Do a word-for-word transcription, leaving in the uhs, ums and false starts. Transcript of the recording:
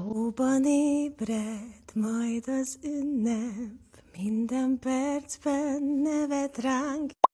Hóban ébred majd az ünnep, minden percben nevet ránk.